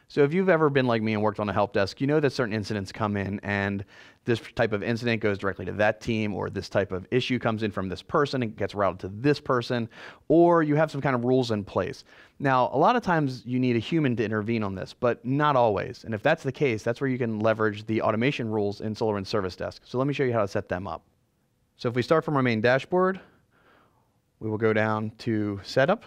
So if you've ever been like me and worked on a help desk, you know that certain incidents come in and this type of incident goes directly to that team, or this type of issue comes in from this person and gets routed to this person, or you have some kind of rules in place. Now, a lot of times you need a human to intervene on this, but not always. And if that's the case, that's where you can leverage the automation rules in SolarWinds Service Desk. So let me show you how to set them up. So if we start from our main dashboard, we will go down to Setup,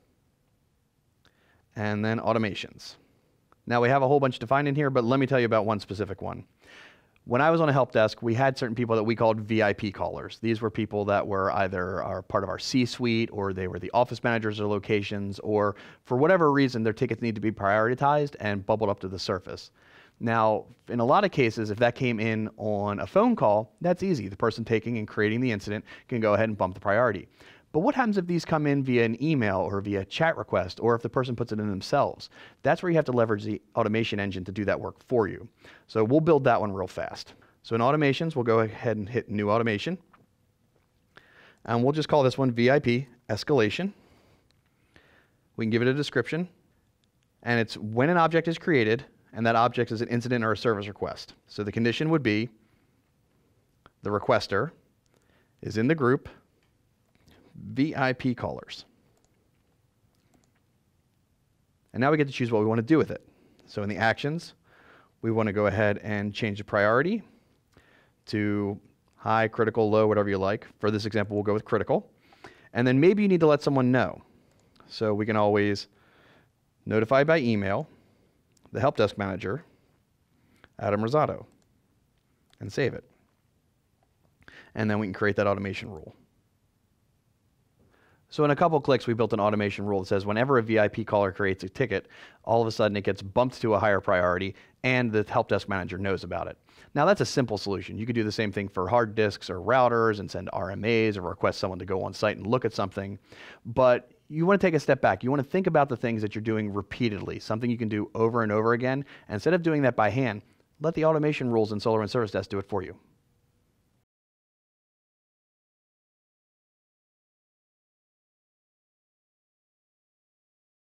and then Automations. Now we have a whole bunch defined in here, but let me tell you about one specific one. When I was on a help desk, we had certain people that we called VIP callers. These were people that were either part of our C-suite, or they were the office managers of locations, or for whatever reason, their tickets need to be prioritized and bubbled up to the surface. Now, in a lot of cases, if that came in on a phone call, that's easy. The person taking and creating the incident can go ahead and bump the priority. But what happens if these come in via an email or via chat request, or if the person puts it in themselves? That's where you have to leverage the automation engine to do that work for you. So we'll build that one real fast. So in automations, we'll go ahead and hit new automation. And we'll just call this one VIP escalation. We can give it a description. And it's when an object is created, and that object is an incident or a service request. So the condition would be the requester is in the group VIP callers. And now we get to choose what we want to do with it. So in the actions, we want to go ahead and change the priority to high, critical, low, whatever you like. For this example, we'll go with critical. And then maybe you need to let someone know. So we can always notify by email the help desk manager, Adam Rosado, and save it. And then we can create that automation rule. So in a couple clicks, we built an automation rule that says whenever a VIP caller creates a ticket, all of a sudden it gets bumped to a higher priority, and the help desk manager knows about it. Now that's a simple solution. You could do the same thing for hard disks or routers and send RMAs or request someone to go on site and look at something. But you want to take a step back. You want to think about the things that you're doing repeatedly, something you can do over and over again. And instead of doing that by hand, let the automation rules in SolarWinds Service Desk do it for you.